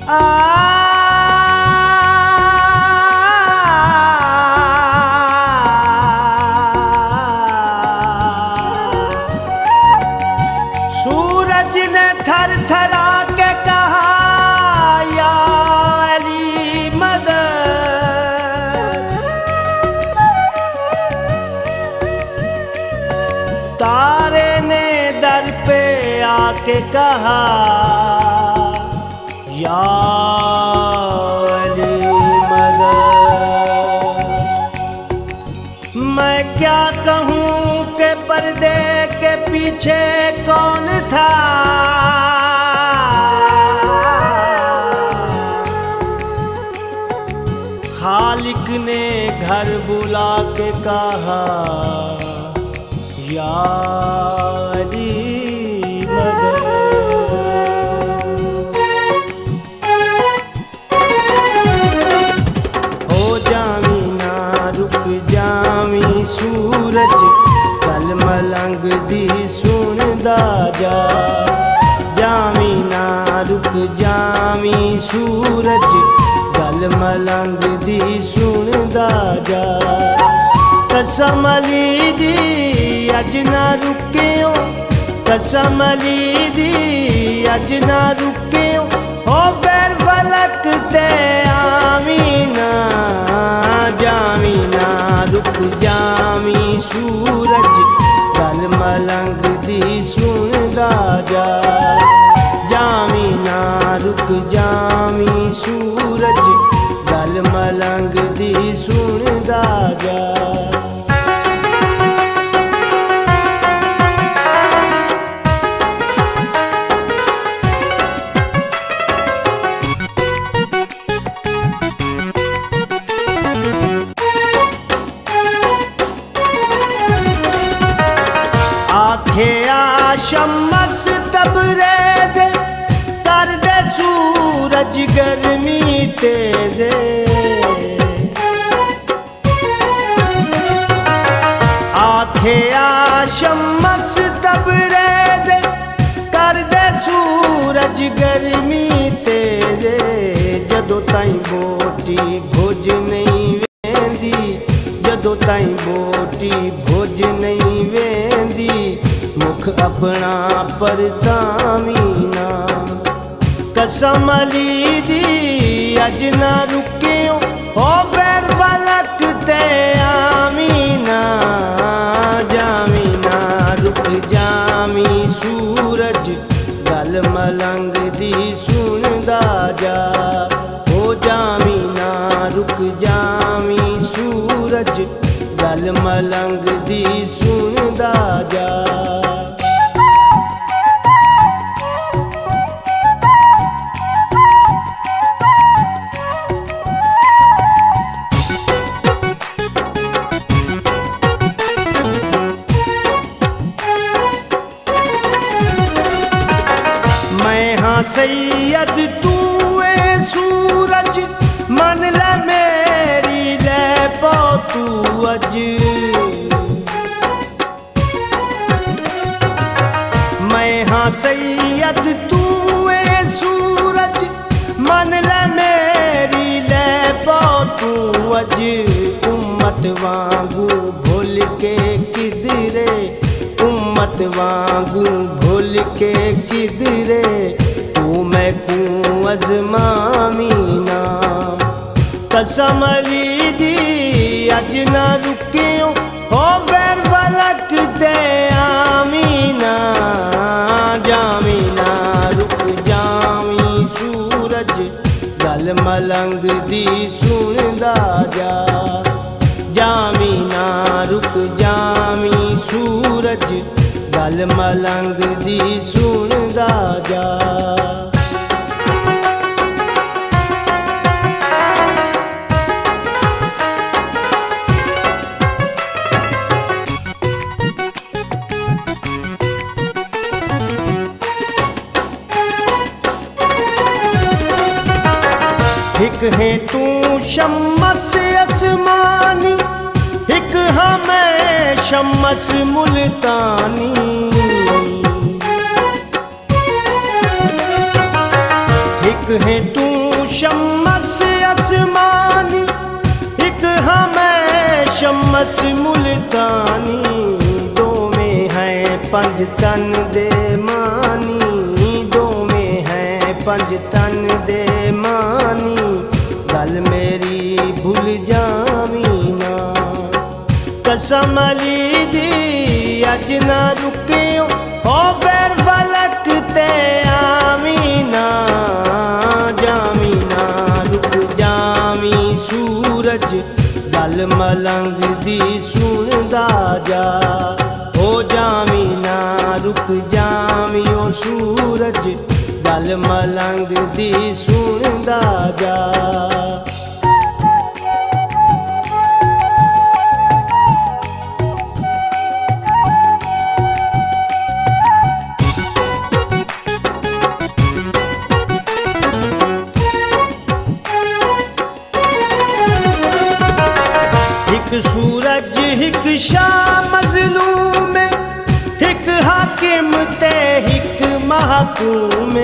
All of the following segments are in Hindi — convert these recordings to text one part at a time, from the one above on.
सूरज ने थर थरा के कहा या अली मदद। तारे ने दर पे आके कहा या अली मदद। मैं क्या कहूँ के पर्दे के पीछे कौन था। खालिक ने घर बुला के कहा या अली मदद। हो जामी ना रुक जामी सूरज कल मलंग दी सुनदा जा। जामी ना रुक जामी सूरज गल मलंग दी सुनदा जा। कसम अली दी अज ना रुकियो, कसम अली दी अज ना रुकियो। हो फिर फलक ते आमीना। जामी ना रुक जामी सूरज गल मलंग दी सुनदा जा। जामी ना रुक जामी सूरज गल मलंग दी सुनदा जा। आखे शम्मस तबरेज़ कर दे सूरज गर्मी तेज़। आखे शम्मस तबरेज़ कर दे सूरज गर्मी तेज़। जदों ताईं बोटी भुज नहीं वेंदी, जदों ताईं बोटी भुज नहीं वेंदी। मुख अपना परतामीना। कसम अली दी अज ना रुकियो। हो फिर फलक ते आमीना। जामी ना रुक जामी सूरज गल मलंग दी सुनदा जा। हो जामी ना रुक जामी सूरज गल मलंग दी सुनदा जा। मैं हाँ सैयद तू ए सूरज मन ले मेरी ले पो तू अज। मैं हाँ सैयद तू ए सूरज मन ले मेरी ले पो तू अज। उम्मत वांगू भूल के किधरे, उम्मत वांगू भूल के किधरे। तू मैं कू अज़मामीना। कसम अली दी अज ना रुकियो। हो फिर फलक ते आमीना। जामी ना रुक जामी सूरज गल मलंग दी सुनदा जा। जामी ना रुक जामी सूरज गल मलंग दी सुनदा जा। हिक है तू शम्मस आसमानी, हिक हमें शम्मस मुल्तानी। हिक है तू शम्मस आसमानी एक हमें शम्मस मुल्तानी, दो में है पंज तन दे मानी, दो में है पंज तन दे मानी, गल मेरी भूल जावी ना। कसम अली दी अज ना रुकियो ओ फिर फलक ते आमीना, जामी ना रुक जावी सूरज गल मलंग दी सुनदा जा, ओ जामी ना रुक जावी ओ सूरज गल मलंग दी सुनदा जा। एक सूरज एक शाह मज़लूम, एक हाकिम ते एक महकूम।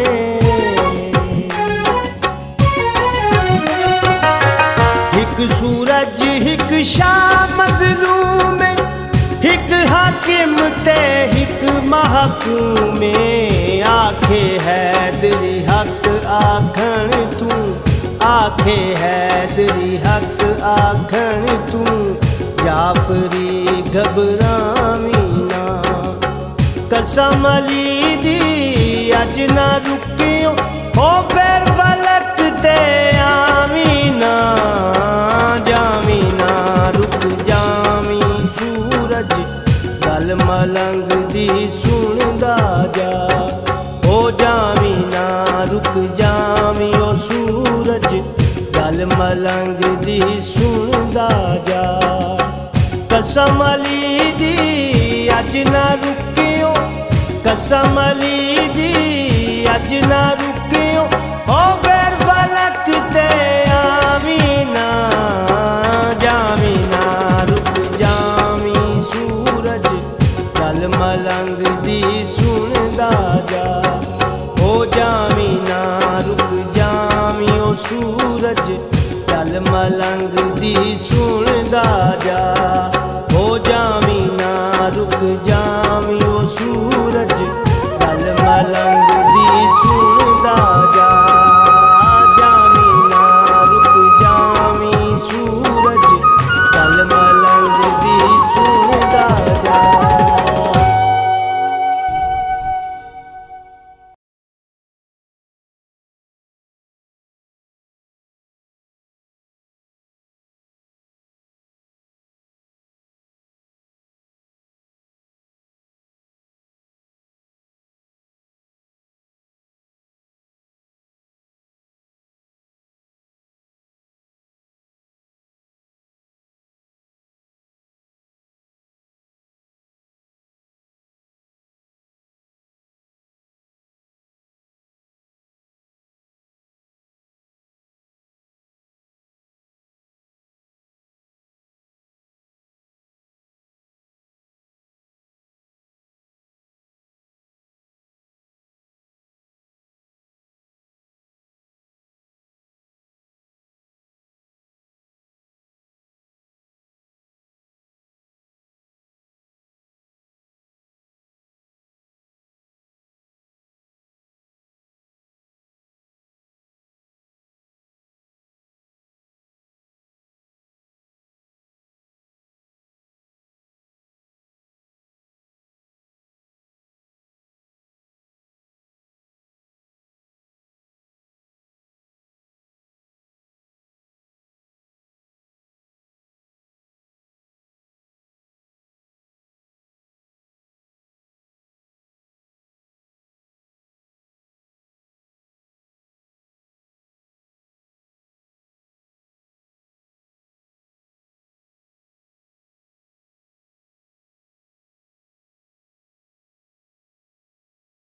एक सूरज एक शाह मज़लूम, एक हाकिम ते एक महकूम। आखे हैदरी हक आखण तू, आखे हैदरी हक आखण तू, जाफरी घबरावी ना। कसम अली दी अज ना रुकियो ओ फिर फलक ते आवी ना, जावी ना रुक जावी सूरज गल मलंग दी सुनदा जा, ओ जावी ना रुक जावी ओ सूरज गल मलंग दी सुनदा जा। कसम अली दी अज ना रुकियो, कसम अली दी अज ना रुकियो ओ फिर फलक ते आवी ना, जावी ना रुक जावी सूरज गल मलंग दी सुनदा जा, ओ जावी ना रुक जावी ओ सूरज गल मलंग दी सुनदा जा, ओ जावी ना रुक जा।